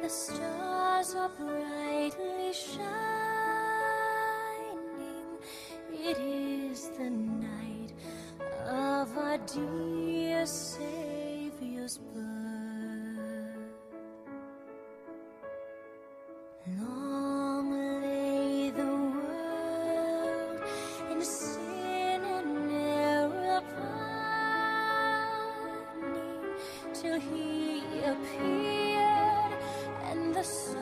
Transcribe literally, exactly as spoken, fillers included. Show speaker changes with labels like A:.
A: the stars are brightly shining. It is the night of our dear Savior's birth. Long lay the world in sin and error pining, till he appeared and the